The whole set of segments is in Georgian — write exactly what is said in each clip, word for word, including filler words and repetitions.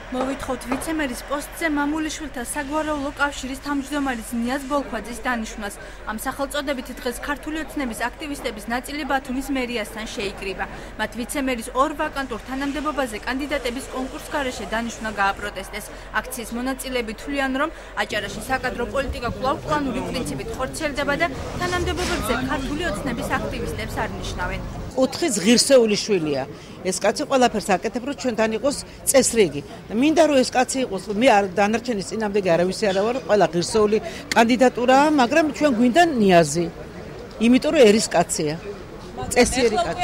მოვითხოვთ ვიცემერის პოსტზე მამულიშვილთა საგვარეულო კავშირის თავმჯდომარის ნიაზ ბოლქვაძის დანიშვნას. ამ სახელწოდებით დღეს ქართული ოცნების აქტივისტების ნაწილი ბათუმის მერიასთან შეიკრიბა. მათ ვიცემერის ორ ვაკანტურ თანამდებობაზე კანდიდატების კონკურსს გარეშე დანიშვნა გააპროტესტეს. აქციის მონაწილეები თვლიან, რომ აჭარაში საკადრო პოლიტიკა კვლავ პლანური პრინციპით ხორციელდება და თანამდებობებზე ქართული ოცნების აქტივისტებს არ ნიშნავენ. ოთხი ღირსეული შვილია. ეს კაცი ყველაფერს აკეთებ, რომ ჩვენთან იყოს წესრიგი. მინდა რომ ეს კაცი იყოს, მე არ დანარჩენის წინამდეგი არავისი არა ვარ, ყველა ღირსეული კანდიდატურაა, მაგრამ ჩვენ გვინდა ნიაზი. იმიტომ რომ ერის კაცია. წესიერი კაცი.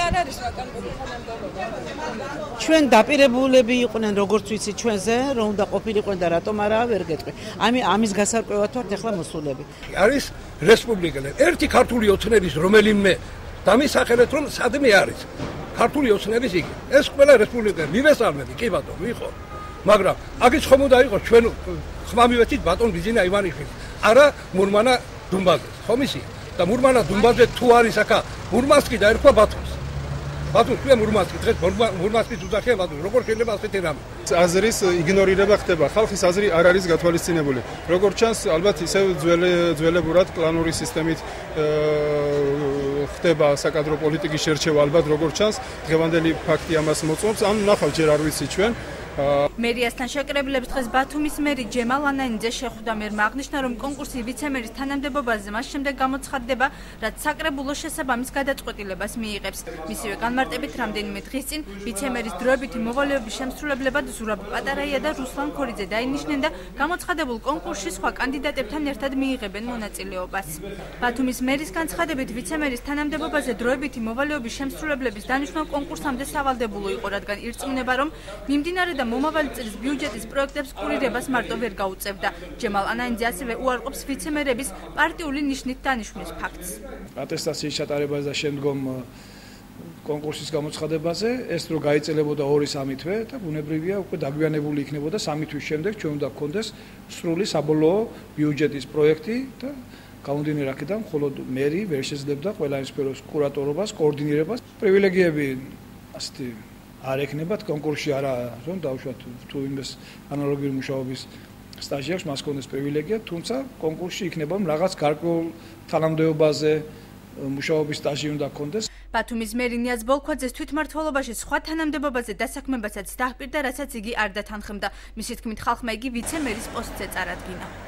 ჩვენ დაპირებულები იყვნენ როგორც ვიცი ჩვენზე, რომ უნდა ყოფილიყვენ და რატომ არა ვერ გეტყვი. ამი ამის გასარკვევად ვართ ახლა მოსულები. არის რესპუბლიკელები. ერთი ქართული ოცნების რომელიმე დამისახელეთ რომ სადმე არის ქართული ოცნების იგი ეს ყველა რესპუბლიკა მივესალმები კი ბატონო ვიყო მაგრამ აქიც ხომ უნდა იყოს ჩვენ ხმა მივეცით ბატონ ბიზინა ივანიშვილი არა მურმანა დუმბაძე ხომ ისია და მურმანა დუმბაძე თუ არის აქა მურმანსკი და ერქვა ბათუმს ბათუმს ქვია მურმანსკი დღეს მურმანსკის უძახია ბათუმს როგორ შეიძლება ასეთი რამე აზრის იგნორირება ხდება ხალხის აზრი არ არის გათვალისწინებული როგორც ჩანს ალბათ ისევ ძველებურად კლანური სისტემით ხდება საკადრო პოლიტიკის შერჩევა ალბათ როგორც ჩანს დღევანდელი ფაქტი ამას მოწმობს ან ნახავთ ჯერ არ ვიცი ჩვენ მერიასთან შეკრებილებს დღეს ბათუმის მერი ჯემალ ანანიძე შეხვდა მერმა აღნიშნა რომ კონკურსი ვიცემერის თანამდებობაზე მას შემდეგ გამოცხადდება რაც საკრებულო შესაბამის გადაწყვეტილებას მიიღებს მისივე განმარტებით რამდენიმე დღის წინ ვიცემერის დროებითი მოვალეობის შემსრულებლებად ზურაბ პატარაია და რუსლან ქორიძე დაინიშნენ და გამოცხადებულ კონკურსში სხვა კანდიდატებთან ერთად მიიღებენ მონაწილეობას ბათუმის მერის განცხადებით ვიცემერის თანამდებობაზე დროებითი მოვალეობის შემსრულებლების დანიშვნა კონკურსამდე სავალდებულო იყო რადგან ირწმუნება რომ მიმდინარე და მომავალი წლის ბიუჯეტის პროექტებს კურირებას მარტო ვერ გაუწევდა. ჯემალ ანანიძე ასევე უარყოფს ვიცემერების პარტიული ნიშნით დანიშვნის ფაქტს. ატესტაციის ჩატარებაზე და შემდგომ კონკურსის გამოცხადებაზე ეს რო გაიწელებოდა ორი სამი თვე და ბუნებრივია უკვე დაგვიანებული იქნებოდა სამი თვის შემდეგ ჩვენ უნდა გქონდეს სრული საბოლოო ბიუჯეტის პროექტი და გამომდინარე აქედან მხოლოდ მერი ვერ შეძლებდა ყველა იმ სფეროს კურატორობას, კოორდინირებას, პრივილეგიები ასეთი არ ეკნებათ კონკურსში არა რომ დავუშვათ თუ იმეს ანალოგიური მუშაობის სტაჟი აქვს მას კონდეს პრივილეგია თუმცა კონკურსში იქნება რაღაც გარკვეულ თანამდებობაზე მუშაობის სტაჟი უნდა კონდეს ბათუმის მერი ნიაზ ბოლქვაძეს თვითმმართველობაში სხვა თანამდებობაზე დასაქმებასაც დაჰპირდა რასაც იგი არ დათანხმდა მისი თქმით ხალხმა იგი ვიცემერის პოსტზე წარადგინა